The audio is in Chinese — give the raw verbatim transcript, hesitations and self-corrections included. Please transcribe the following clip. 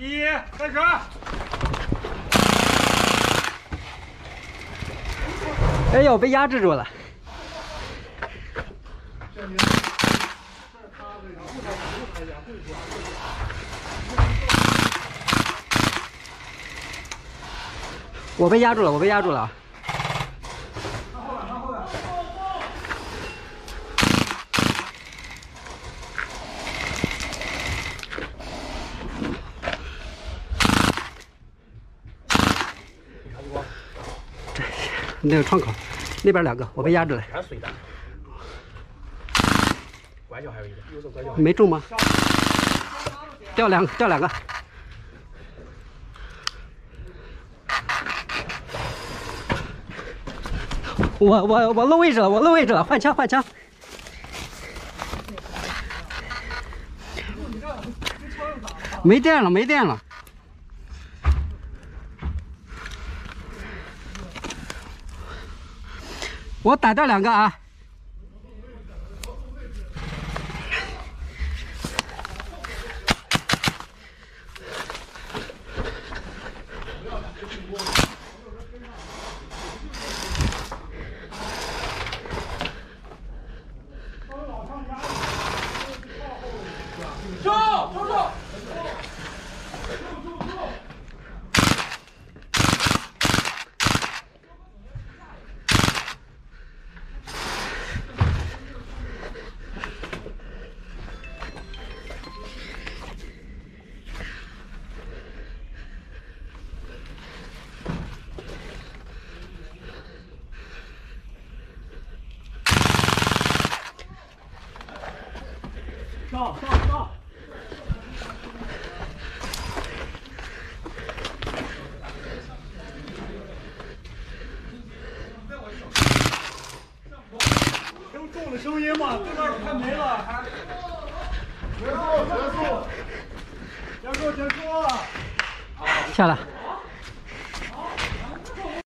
一，开始。 哎呦，被压制住了。我被压住了，我被压住了。 那个窗口，那边两个，我被压制了。 全是碎弹。拐角还有一个，右手拐角。 没中吗？掉两个，掉两个。我我我漏位置了，我漏位置了，换枪换枪。没电了，没电了。 我打掉两个啊！ 走，走走。 上上上！听重的声音吗？对面快没了，还结束结束结束结束！ 下来。